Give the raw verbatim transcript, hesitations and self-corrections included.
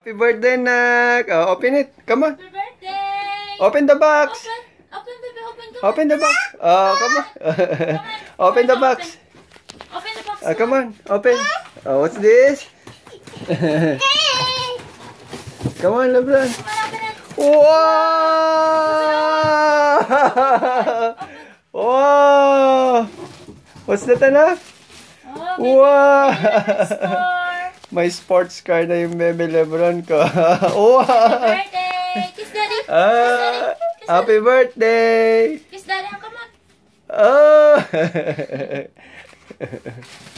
Happy birthday, Nak! Oh, open it. Come on. Happy birthday! Open the box. Open, open, baby, open. Come Open on. the box. Oh, come on. Open the box. Open the box. Ah, come on. Open. Oh, what's this? Come on, Lebron. Come on, open it. Wow! Wow! What's that, anak? Oh, baby, Wow! score. May sports car na yung bebe Lebron ko. Wow! Happy birthday! Kiss daddy! Kiss daddy! Ah, Kiss happy daddy! birthday! Kiss daddy! Come on! Oh!